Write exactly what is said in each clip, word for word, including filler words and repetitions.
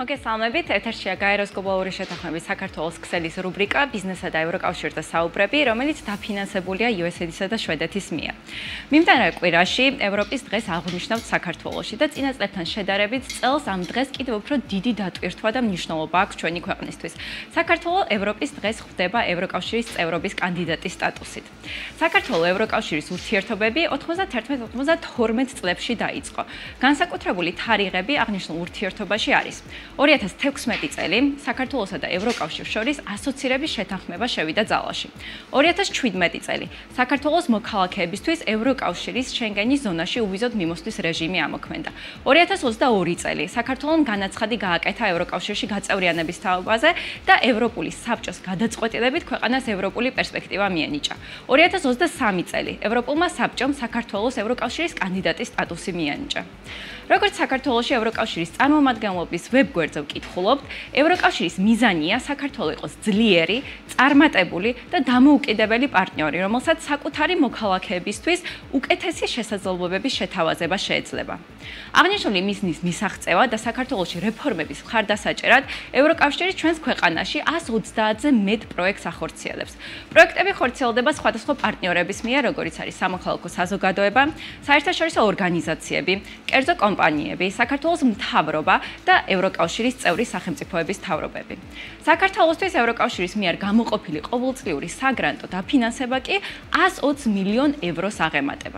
მოგესალმებით, ეთერშია გაეროს გლობალური შეთანხმების საქართველოს ქსელის რუბრიკა ბიზნესა და ევროკავშირთა საუბრები, რომელიც დაფინანსებულია იუ ეს ეიდისა და შვედეთის მიერ. მიმდინარე კვირაში ევროპის დღეს აღნიშნავთ საქართველოში და წინა წლებთან შედარებით წელს ამ დღეს კიდევ უფრო დიდი დატვირთვა და მნიშვნელობა აქვს ჩვენი ქვეყნისთვის. საქართველო ევროპის დღეს ხვდება ევროკავშირის წევრობის კანდიდატის სტატუსით. საქართველო ევროკავშირის ურთიერთობები ოთხმოცდაათი ოცდაათი წლებში დაიწყო. განსაკუთრებული თარიღები აღნიშნულ ურთიერთობაში არის. ორი ათას თექვსმეტი წელი საქართველოსა და ევროკავშირს შორის ასოცირების შეთანხმება შევიდა ძალაში. ორი ათას შვიდმეტი წელი საქართველოს მოქალაქეებისთვის ევროკავშირის შენგენის ზონაში უვიზოდ მიმოსვლის რეჟიმი ამოქმედა. ორი ათას ოცდაორი წელი საქართველოს განაცხადი გააკეთა ევროკავშირში გაწევრიანების თაობაზე და ევროპული საბჭოს გადაწყვეტილებით ქვეყანას ევროპული პერსპექტივა მიენიჭა. ორი ათას ოცდასამი წელი ევროპულმა საბჭომ საქართველოს ევროკავშირის კანდიდატის სტატუსი მიენიჭა. როგორც საქართველოში ევროკავშირის წარმომადგენლობის ვებგვერდზე ვკითხულობთ, ევროკავშირის მიზანია საქართველო იყოს ძლიერი, წარმატებული და დამოუკიდებელი პარტნიორი, რომელსაც საკუთარი მოქალაქეებისთვის უკეთესი შესაძლებლობების შეთავაზება შეეძლება. აღნიშნული მიზნის მისაღწევად და საქართველოში რეფორმების მხარდასაჭერად ევროკავშირი ჩვენს ქვეყანაში ას ოცდაათზე მეტ პროექტს ახორციელებს. პროექტები ხორციელდება სხვადასხვა პარტნიორების მიერ, როგორიც არის სამოქალაქო საზოგადოება, საერთაშორისო ორგანიზაციები, კერძო კომპანიები, საქართველოს მთავრობა და ევროკავშირის წევრი სახელმწიფოების მთავრობები. საქართველოსთვის ევროკავშირის მიერ გამოყოფილი ყოველწლიური საგრანტო დაფინანსება კი ას ოცი მილიონ ევროს აღემატება.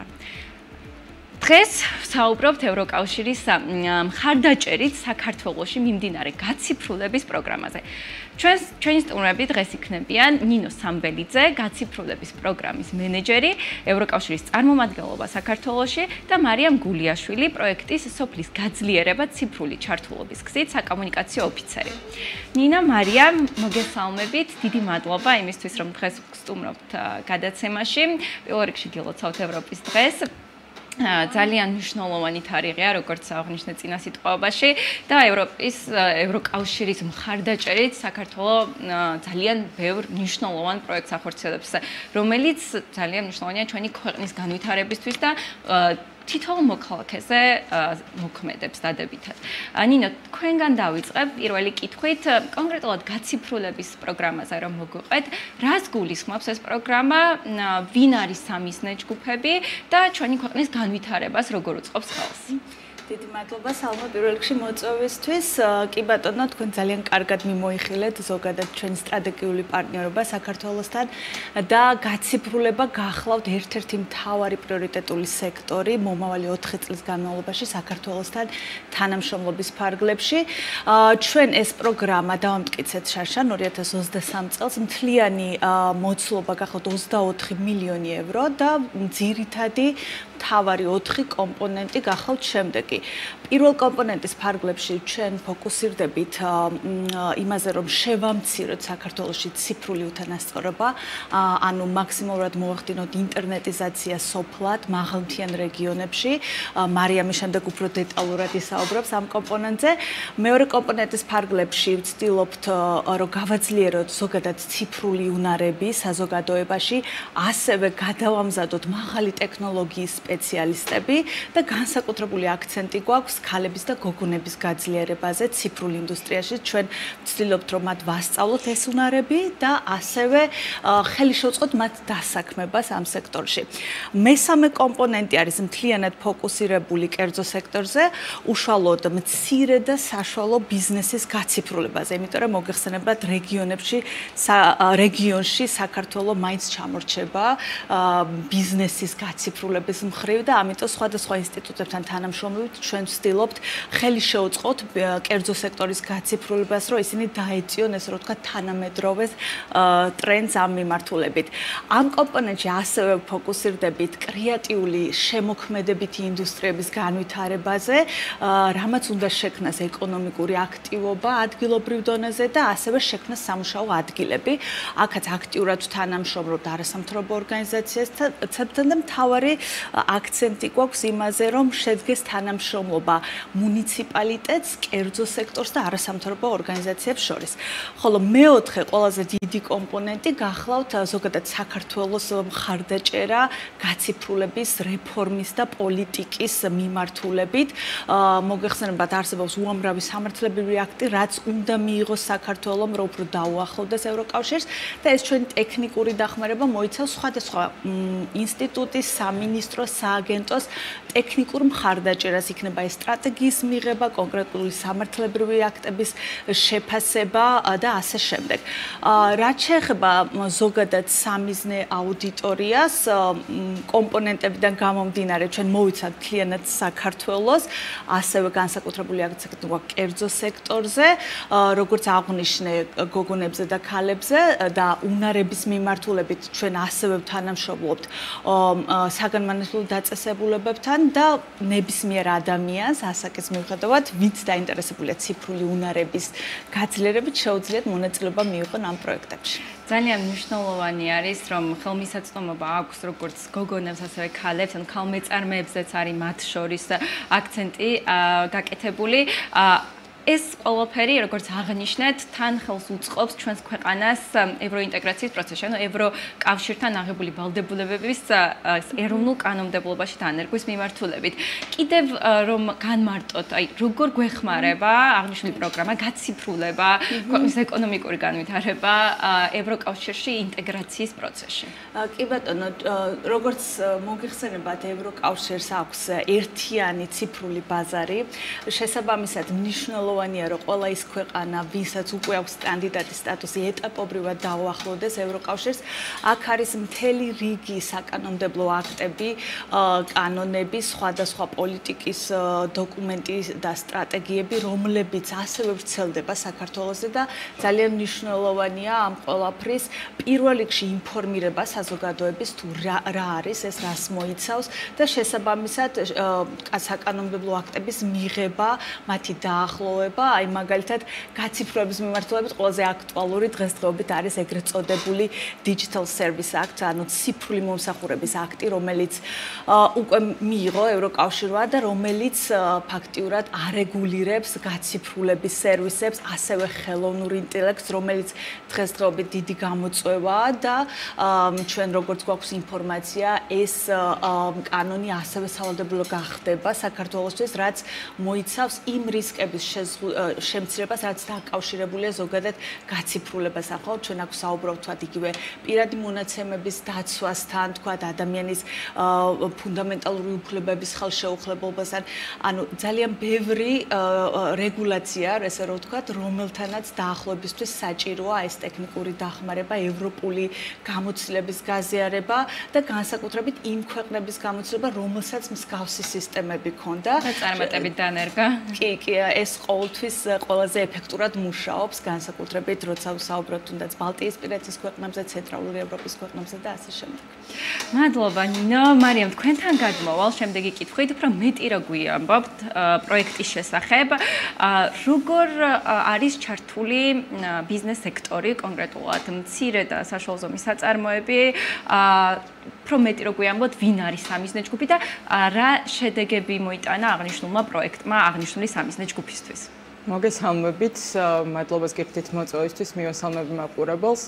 დღეს ვსაუბრობთ ევროკავშირის მხარდაჭერით საქართველოში მიმდინარე გაციფრულების პროგრამაზე. ჩვენს ჩვენი სტუმრები დღეს იქნებიან ნინო სამბელიძე, გაციფრულების პროგრამის მენეჯერი, ევროკავშირის წარმომადგენლობა საქართველოში და მარიამ გულიაშვილი, პროექტის სოფლის გაძლიერება ციფრული ჩართულობის გზით საკომუნიკაციო ოფიცერი. ნინა, მარიამ, მოგესალმებით, დიდი მადლობა იმისთვის, რომ დღეს ვსტუმრობთ გადაცემაში. პირველ რიგში გილოცავთ ევროპის დღეს. ძალიან მნიშვნელოვანი თარიღია, როგორც აღნიშნე წინა სიტყვაში და ევროპის ევროკავშირის მხარდაჭერით საქართველოს ძალიან ბევრ მნიშვნელოვან პროექტს ახორციელებს, რომელიც ძალიან მნიშვნელოვანია ჩვენი ქვეყნის განვითარებისთვის და თითოეულ მოქალაქეზე მოქმედებს დადებითად. ნინო, თქვენგან დავიწყებ პირველი კითხვით, კონკრეტულად გაციფრულების პროგრამაზე რომ მოგვიყვეთ, რას გულისხმობს ეს პროგრამა, ვინ არის სამიზნე ჯგუფები და ჩვენი ქვეყნის განვითარებას როგორ უწყობს ხელს? დიდი მადლობა სალმა პირველ რიგში მოწვევისთვის. კი ბატონო, თქვენ ძალიან კარგად მიმოიხილეთ ზოგადად ჩვენი სტრატეგიული პარტნიორობა საქართველოსთან და გაციფრულება გახლავთ ერთ-ერთი მთავარი პრიორიტეტული სექტორი მომავალი ოთხი წლის განმავლობაში საქართველოსთან თანამშრომლობის ფარგლებში. ჩვენ ეს პროგრამა დავამტკიცეთ შარშან ორი ათას ოცდასამი წელს მთლიანი მოცულობა გახლავთ ოცდაოთხი მილიონი евро და ძირითადი მთავარი ოთხი კომპონენტი გახლავთ შემდეგი. პირველ კომპონენტის ფარგლებში ჩვენ ფოკუსირდებით იმაზე, რომ შევამციროთ საქართველოში ციფრული უთანასწორობა, ანუ მაქსიმალურად მოვახდინოთ ინტერნეტიზაცია სოფლად, მაღალმთიან რეგიონებში. მარიამი შემდეგ უფრო დეტალურად ისაუბრებს ამ კომპონენტზე. მეორე კომპონენტის ფარგლებში ვცდილობთ, რომ გავაძლიეროთ ზოგადად ციფრული უნარები საზოგადოებაში, ასევე გადავამზადოთ მაღალი ტექნოლოგიის სპეციალისტები და განსაკუთრებული აქცენტი გვაქვს ქალების და გოგონების გაძლიერებაზე ციფრულ ინდუსტრიაში. ჩვენ ვცდილობთ, რომ მათ ვასწავლოთ ეს უნარები და ასევე ხელი შევწყოთ მათ დასაქმებას ამ სექტორში. მესამე კომპონენტი არის მთლიანად ფოკუსირებული კერძო სექტორზე, უშუალოდ მცირე და საშუალო ბიზნესის გაციფრულებაზე, იმიტომ რომ მოგეხსენებათ რეგიონებში რეგიონში საქართველოს მაინც ჩამორჩება ბიზნესის გაციფრულების მხრივ და ამიტომ სხვადასხვა ინსტიტუტებთან თანამშრომლობით ჩვენ ვცდილობთ ხელი შევწყოთ კერძო სექტორის გაციფრულებას, რომ ისინი დაეწიონ ესე რომ ვთქვათ თანამედროვე ტრენდს ამ მიმართულებით. ამ კომპონენტში ასევე ფოკუსირდებით კრეატიული შემოქმედებითი ინდუსტრიების განვითარებაზე, რამაც უნდა შექმნას ეკონომიკური აქტივობა ადგილობრივ დონეზე და ასევე შექმნას სამუშაო ადგილები. აქაც აქტიურად თანამშრომლობთ არასამთავრობო ორგანიზაციებთან და მთავარი აქცენტი გვაქვს იმაზე, რომ შედგეს თანამშრომლობა მუნიციპალიტეტს, კერძო სექტორს და არასამთავრობო ორგანიზაციებს შორის. ხოლო მეოთხე ყველაზე დიდი კომპონენტი გახლავთ ზოგადად საქართველოს მხარდაჭერა გაციფრულების რეფორმის და პოლიტიკის მიმართულებით. მოგეხსენებათ, არსებობს უამრავი სამართლებრივი აქტი, რაც უნდა მიიღოს საქართველომ, რომ უფრო დაუახლოვდეს ევროკავშირს და ეს ჩვენი ტექნიკური დახმარება მოიცავს სხვადასხვა ინსტიტუტის, სამინისტროს, სააგენტოს ტექნიკურ მხარდაჭერას, იქნება ეს სტრატეგიის მიღება, კონკრეტული სამართლებრივი აქტების შეფასება და ასე შემდეგ. რაც შეეხება ზოგადად სამიზნე აუდიტორიას, კომპონენტებიდან გამომდინარე, ჩვენ მოვიცავთ მთლიანად საქართველოს, ასევე განსაკუთრებული აქცენტი გვაქვს კერძო სექტორზე, როგორც აღვნიშნე გოგონებზე და ქალებზე და უნარების მიმართულებით ჩვენ ასევე თანამშრომლობთ საგანმანათლებლო დაწესებულებებთან და ნებისმიერ ადამიანს ასაკის მიუხედავად, ვინც დაინტერესებულია ციფრული უნარების გაძლიერებით, შეუძლიათ მონაწილეობა მიიღონ ამ პროექტებში. ძალიან მნიშვნელოვანი არის, რომ ხელმისაწვდომობა აქვს როგორც გოგონებს, ასევე ქალებს, ან ქალმეწარმეებზეც არის მათ შორის აქცენტი გაკეთებული. ეს ყველაფერი, როგორც აღნიშნეთ, თან ხელს უწყობს ჩვენს ქვეყანას ევროინტეგრაციის პროცესში, ანუ ევროკავშირთან აღებული ვალდებულებების ეროვნულ კანონმდებლობაში დანერგვის მიმართულებით. კიდევ რომ განმარტოთ, აი როგორ გვეხმარება აღნიშნული პროგრამა, გაციფრულება, ქვეყნის ეკონომიკური განვითარება ევროკავშირში ინტეგრაციის პროცესში. კი ბატონო, როგორც მოგიხსენებათ, ევროკავშირს აქვს ერთიანი ციფრული ბაზარი, შესაბამისად მნიშვნელოვანია რომ ყველა ის ქვეყანა, ვისაც უკვე აქვს კანდიდატის სტატუსი, ეტაპობრივად დაუახლოვდეს ევროკავშირს. აქ არის მთელი რიგი საკანონმდებლო აქტები, კანონები, სხვადასხვა პოლიტიკის დოკუმენტი და სტრატეგიები, რომლებიც ასევე ვრცელდება საქართველოსზე და ძალიან მნიშვნელოვანია ამ ყველაფრის პირველ რიგში ინფორმირება საზოგადოების თუ რა არის ეს, რას მოიცავს და შესაბამისად საკანონმდებლო აქტების მიღება, მათი დაახლოვება, აი მაგალითად გაციფრულების მიმართულებით ყველაზე აქტუალური დღესდღეობით არის ეგრეთ წოდებული Digital Service Act, ანუ ციფრული მომსახურების აქტი, რომელიც უკვე მიიღო ევროკავშირმა და რომელიც ფაქტიურად არეგულირებს გაციფრულების სერვისებს, ასევე ხელოვნურ ინტელექტს, რომელიც დღესდღეობით დიდი გამოწვევაა და ჩვენ როგორც გვაქვს ინფორმაცია, ეს კანონი ასევე სავალდებულო გახდება საქართველოსთვის, რაც მოიცავს იმ რისკების შემცირებას, რაც დაკავშირებულია ზოგადად გაციფრულებას. ახლა ჩვენ აქ საუბრობთ თქვათ იგივე პირადი მონაცემების დაცვასთან, თქვათ ადამიანის ფუნდამენტალური უფლებების ხელშეუხლებობასთან, ანუ ძალიან ბევრი რეგულაცია, ესე რომ ვთქვათ, რომელთანაც დაახლოებისთვის საჭიროა ეს ტექნიკური დახმარება, ევროპული გამოცდილების გაზიარება და განსაკუთრებით იმ ქვეყნების გამოცდილება, რომელსაც მსგავსი სისტემები ჰქონდა. და წარმატებით დანერგა. კი, კი, ეს ყოველთვის ყველაზე ეფექტურად მუშაობს, განსაკუთრებით როცა ვსაუბრობთ თუნდაც ბალტიისპირეთის ქვეყნებზე, ცენტრალური ევროპის ქვეყნებზე და ასე შემდეგ. მადლობა ნინო, მარიამ, თქვენთან გადმოვალ შემდეგი კითხვით, უფრო მეტი რა გვიამბობთ პროექტის შესახებ, როგორ არის ჩართული ბიზნეს სექტორი, კონკრეტულად მცირე და საშუალო ზომის საწარმოები, უფრო მეტი რა გვიამბობთ, ვინ არის სამიზნე ჯგუფი და რა შედეგები მოიტანა აღნიშნულმა პროექტმა აღნიშნული სამიზნე ჯგუფისთვის. მოგესალმებით, მადლობას გიხდით მოწვევისთვის, მივესალმები მაყურებელს.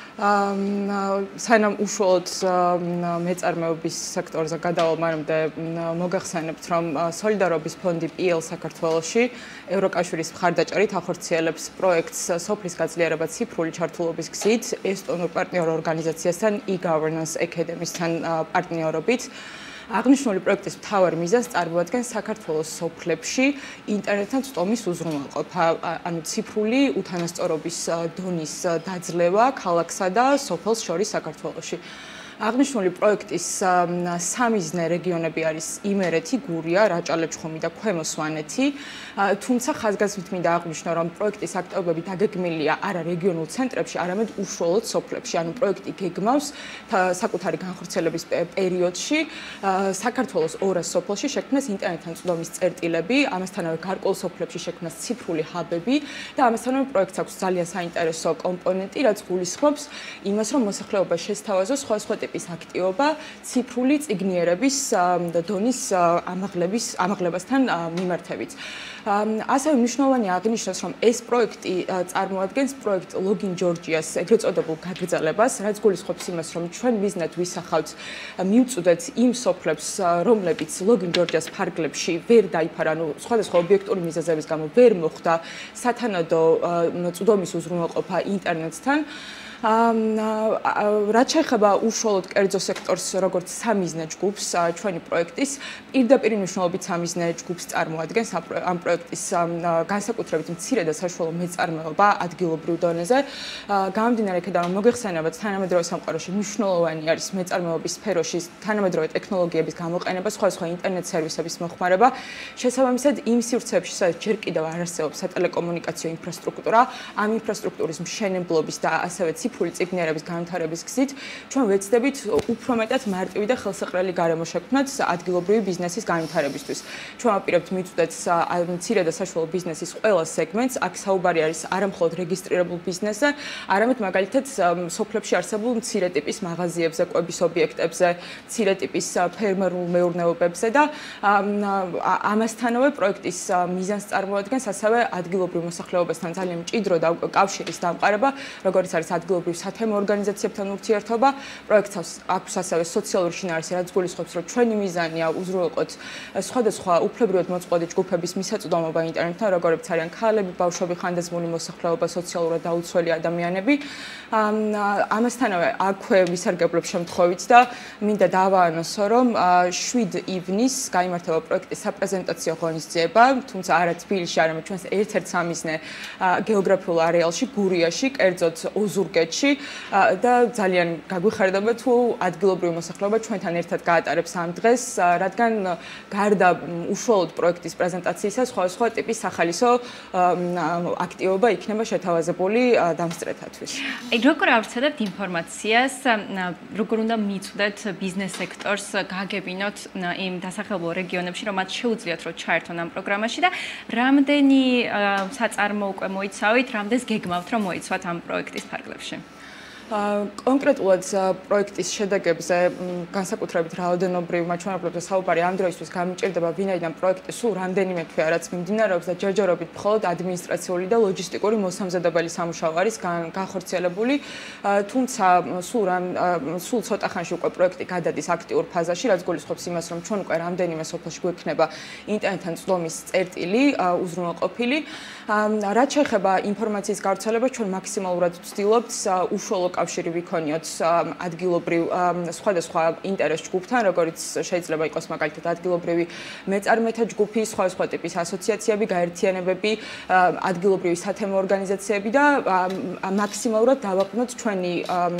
სანამ უშუალოდ მეწარმეობის სექტორზე გადავალ, მანამდე მოგახსენებთ, რომ სოლიდარობის ფონდი პი ელ საქართველოში ევროკავშირის მხარდაჭერით ახორციელებს პროექტს სოფლის გაძლიერება ციფრული ჩართულობის გზით ესტონურ პარტნიორ ორგანიზაციასთან e-governance academy-სთან პარტნიორობით. აღნიშნული პროექტის მთავარი მიზანს წარმოადგენს საქართველოს სოფლებში ინტერნეტთან წვდომის უზრუნველყოფა, ანუ ციფრული უთანასწორობის დონის დაძლევა ქალაქსა და სოფელს შორის საქართველოში. აღნიშნული პროექტის სამიზნე რეგიონები არის იმერეთი, გურია, რაჭა-ლეჩხუმი და ქვემო სვანეთი. თუმცა ხაზგასმით მინდა აღვნიშნო, რომ პროექტის აქტივობები დაგეგმილია არა რეგიონულ ცენტრებში, არამედ უშუალოდ სოფლებში. ანუ პროექტი გეგმავს საკუთარი განხორციელების პერიოდში საქართველოს ორას სოფელში შექმნას ინტერნეტთან წვდომის წერტილები, ამასთანავე გარკვეულ სოფლებში შექმნას ციფრული ჰაბები და ამასთანავე პროექტს აქვს ძალიან საინტერესო კომპონენტი, რაც გულისხმობს იმას, რომ მოსახლეობა შესთავაზოს სხვადასხვა ტიპის აქტივობა ციფრული წიგნიერების დონის ამაღლების ამაღლებასთან მიმართებით. ასევე მნიშვნელოვანი აღნიშნოს, რომ ეს პროექტი წარმოადგენს პროექტ Login Georgia-ს ეგრეთ წოდებულ გაგრძელებას, რაც გულისხმობს იმას, რომ ჩვენ ვიზნად ვისახავთ მივწვდეთ იმ სოფლებს, რომლებიც Login Georgia-ს ფარგლებში ვერ დაიფარა, ანუ სხვადასხვა ობიექტური მიზეზების გამო ვერ მოხდა სათანადო წვდომის უზრუნველყოფა ინტერნეტთან. რაც შეეხება უშუალოდ კერძო სექტორს, როგორც სამიზნე ჯგუფს, ჩვენი პროექტის პირდაპირ მნიშვნელობით სამიზნე ჯგუფს წარმოადგენს ამ პროექტის განსაკუთრებით მცირე და საშუალო მეწარმეობა ადგილობრივ დონეზე. გამომდინარე იქედან, რომ მოგეხსენებათ, თანამედროვე სამყაროში მნიშვნელოვანი არის მეწარმეობის სფეროში თანამედროვე ტექნოლოგიების გამოყენება, სხვადასხვა ინტერნეტ სერვისების მოხმარება. შესაბამისად, იმ სივრცეებში, სადაც ჯერ კიდევ არ არსებობს სატელეკომუნიკაციო ინფრასტრუქტურა, ამ ინფრასტრუქტურის მშენებლობის და ასევე ციფრული წიგნიერების განვითარების გზით ჩვენ ვეცდებით უფრო მეტად მარტივი და ხელსაყრელი გარემო შექმნათ ადგილობრივი ბიზნესის განვითარებისთვის. ჩვენ ვაპირებთ მიწვდეთ მცირე და საშუალო ბიზნესის ყველა სეგმენტს. აქ საუბარი არის არამხოლოდ რეგისტრირებულ ბიზნესზე, არამედ მაგალითად სოფლებში არსებულ მცირე ტიპის მაღაზიებზე, კვების ობიექტებზე, მცირე ტიპის ფერმერულ მეურნეობებზე და ამასთანავე პროექტის მიზანს წარმოადგენს ასევე ადგილობრივ მოსახლეობასთან ძალიან მჭიდრო და კავშირის დამყარება, როგორც არის ადგილობრივ სათემო ორგანიზაციებთან ურთიერთობა. პროექტს აქვს ასევე სოციალური შინაარსი, რაც გულისხმობს, რომ ჩვენი მიზანია უზრუნველყოთ სხვადასხვა უფლებრივად მოწყვლადი ჯგუფების მისაწვდომობა ინტერნეტთან, როგორიც არიან ქალები, ბავშვები, ხანდაზმული მოსახლეობა, სოციალურად დაუცველი ადამიანები. ამასთანავე აქვე ვისარგებლობ შემთხვევით და მინდა დავაანონსო, რომ შვიდ ივნისს გაიმართება პროექტის საპრეზენტაციო ღონისძიება, თუმცა არა თბილისში, არამედ ჩვენს ერთ-ერთ სამიზნე გეოგრაფიულ არეალში, გურიაში, კერძოდ ოზურგეთში და ძალიან გაგვიხარდება თუ ადგილობრივი მოსახლეობა ჩვენთან ერთად გაატარებს ამ დღეს, რადგან გარდა უშუალოდ პროექტის პრეზენტაციისა, სხვადასხვა ტიპის სახალისო აქტივობა იქნება შეთავაზებული დამსწრეთათვის. აი, როგორ ავრცელებთ ინფორმაციას, როგორ უნდა მიწვდეთ ბიზნეს სექტორს, გაგებინოთ იმ დასახლებულ რეგიონებში, რომ მათ შეუძლიათ რომ ჩაერთონ ამ პროგრამაში და რამდენი საწარმო უკვე მოიცავით, რამდენს გეგმავთ რომ მოიცვათ ამ პროექტის ფარგლებში? კონკრეტულად პროექტის შედეგებზე განსაკუთრებით რაოდენობრივ მაჩვენებლებზე საუბარი ამ დროისთვის გამიჭირდება, ვინაიდან პროექტი სულ რამდენიმე თვე რაც მიმდინარეობს და ჯერჯერობით მხოლოდ ადმინისტრაციული და ლოჯისტიკური მოსამზადებელი სამუშაო არის განხორციელებული, თუმცა სულ სულ ცოტა ხანში უკვე პროექტი გადადის აქტიურ ფაზაში, რაც გულისხმობს იმას, რომ ჩვენ უკვე რამდენიმე სოფელში გვექნება ინტერნეტთან წვდომის წერტილი უზრუნველყოფილი. რაც შეეხება ინფორმაციის გავრცელებას, ჩვენ მაქსიმალურად ვცდილობთ უშუალო კავშირი ვიქონიოთ ადგილობრივ სხვადასხვა ინტერეს ჯგუფთან, როგორც შეიძლება იყოს მაგალითად ადგილობრივი მეწარმეთა ჯგუფი, სხვადასხვა ტიპის ასოციაციები, გაერთიანებები, ადგილობრივი სათემო ორგანიზაციები და მაქსიმალურად დავაყნოთ ჩვენი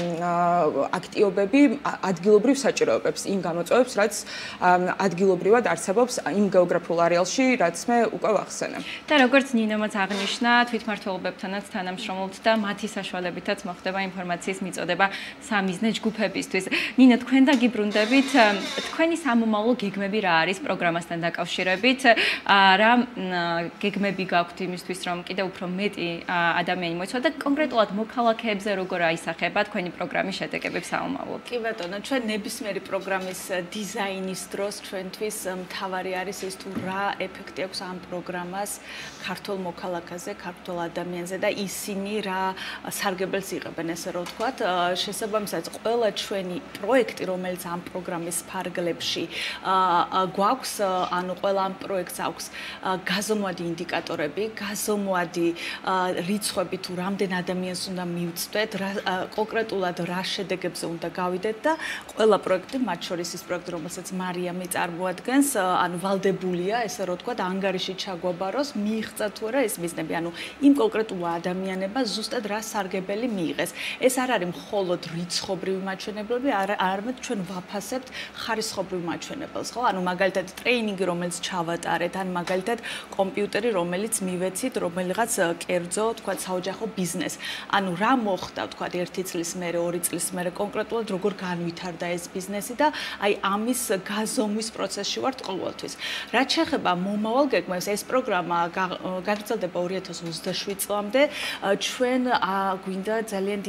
აქტივობები ადგილობრივ საჭიროებებს, იმ გამოწვევებს, რაც ადგილობრივად არსებობს იმ გეოგრაფიულ არეალში, რაც მე უკვე ვახსენე. და როგორც ნინომაც აღნიშნა, თვითმმართველობებთანაც თანამშრომლობთ და მათი საშუალებითაც მოხდება ინფორმაციის მიწოდება სამიზნე ჯგუფებისთვის. ნინო, თქვენ დაგიბრუნდებით, თქვენი სამომავლო გეგმები რა არის პროგრამასთან დაკავშირებით? რა გეგმები გაქვთ იმისთვის, რომ კიდევ უფრო მეტი ადამიანი მოიცვა და კონკრეტულად მოქალაქეებზე როგორ აისახება თქვენი პროგრამის შედეგები სამომავლოდ? კი ბატონო, ჩვენ ნებისმიერი პროგრამის დიზაინის დროს ჩვენთვის მთავარი არის ის თუ რა ეფექტი აქვს ამ პროგრამას ქართულ მოქალაქეზე, ქართულ ადამიანზე და ისინი რა სარგებელს იღებენ, ესე რომ ვთქვათ, შესაბამისად ყველა ჩვენი პროექტი, რომელიც ამ პროგრამის ფარგლებში გვაქვს, ანუ ყველა ამ პროექტს აქვს გაზომვადი ინდიკატორები, გაზომვადი რიცხვები თუ რამდენ ადამიანს უნდა მივწვდეთ, კონკრეტულად რა შედეგებზე უნდა გავიდეთ და ყველა პროექტი, მათ შორის ის პროექტი, რომელსაც მარიამი წარმოადგენს, ანუ ვალდებულია, ესე რომ ვთქვათ, ანგარიში ჩაგვაბაროს, მიიღწა თუ არა ეს მიზნები, ანუ იმ კონკრეტულ ადამიანებას ზუსტად რა სარგებელი მიიღეს. ეს არ არის მხოლოდ რიცხობრივი მაჩვენებლები, არამედ ჩვენ ვაფასებთ ხარისხობრივ მაჩვენებელს, ხო? ანუ მაგალითად ტრეინინგი, რომელიც ჩავატარეთ, ან მაგალითად კომპიუტერი, რომელიც მივეცით, რომელიღაც კერძო, თქვათ, საოჯახო ბიზნესს. ანუ რა მოხდა, თქვათ, ერთი წლის მერე, ორი წლის მერე კონკრეტულად როგორ განვითარდა ეს ბიზნესი და აი ამის გაზომვის პროცესში ვართ ყოველთვის. რაც შეეხება მომავალ გეგმებს, ეს პროგრამა გაგრძელდება ორი ათას ოცდაშვიდ წლამდე. ჩვენ გვინდა ძალიან დიდი აქცენტი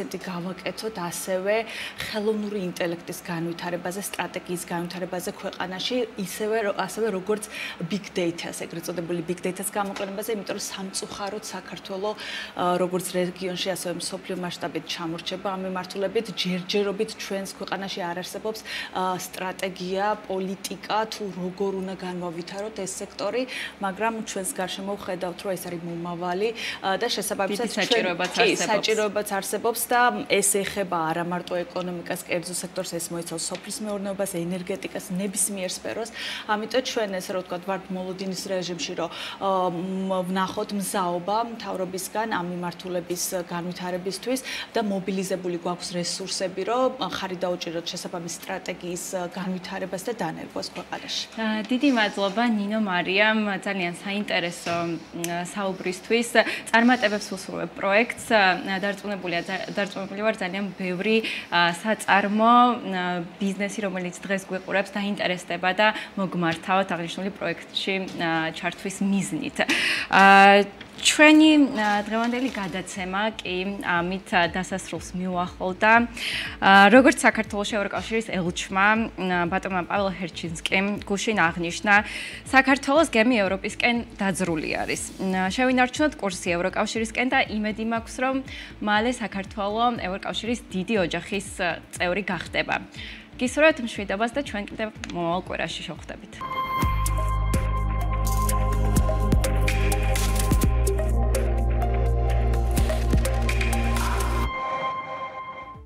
აქცენტი გავაკეთოთ ასევე ხელოვნური ინტელექტის განვითარებაზე, სტრატეგიის განვითარებაზე ქვეყანაში, ისევე ასევე როგორც big data-ს, ეგრეთ წოდებული big data-ს გამოყენებაზე, იმიტომ რომ სამწუხაროდ საქართველოს როგორც რეგიონში, ასევე მსოფლიო მასშტაბით ჩამორჩება ამ მიმართულებით, ჯერჯერობით ჩვენს ქვეყანაში არ არსებობს სტრატეგია, პოლიტიკა თუ როგორ უნდა განვავითაროთ ეს სექტორი, მაგრამ ჩვენს გარშემო ვხედავთ, რომ ეს არის მომავალი და შესაბამისად ჩვენ საჭიროებაც არსებობს და ეს ეხება არა მარტო ეკონომიკას, კერძო სექტორს, ეს მოიცავს სოფლის მეურნეობას, ენერგეტიკას, ნებისმიერ სფეროს. ამიტომ ჩვენ ესე რომ ვთქვათ, ვართ მოლოდინის რეჟიმში, რომ ვნახოთ მზაობა მთავრობისგან ამ მიმართულების განვითარებისთვის და მობილიზებული გვაქვს რესურსები, რომ ხარი დაუჭიროთ შესაბამის სტრატეგიის განვითარებას და დანერგვას ქვეყანაში. დიდი მადლობა ნინო მარიამ, ძალიან საინტერესო საუბრისთვის. წარმატებებს უსურვებ პროექტს. დარწმუნებულია დარწმუნებული ვარ ძალიან ბევრი საწარმო ბიზნესი, რომელიც დღეს გვიყურებს, დაინტერესდება და მოგმართავთ აღნიშნული პროექტში ჩართვის მიზნით. ჩვენი დღევანდელი გადაცემა კი ამით დასასრულს მიუახლოვდა. როგორც საქართველოს ევროკავშირის ელჩმა ბატონმა პაველო ჰერჩინსკიმ გუშინ აღნიშნა, საქართველოს გემი ევროპისკენ დაძრული არის. შევინარჩუნოთ კურსი ევროკავშირისკენ და იმედი მაქვს, რომ მალე საქართველოს ევროკავშირის დიდი ოჯახის წევრი გახდება. გისურვებთ მშვიდობას და ჩვენ კიდევ მომავალ კვირაში შევხვდებით.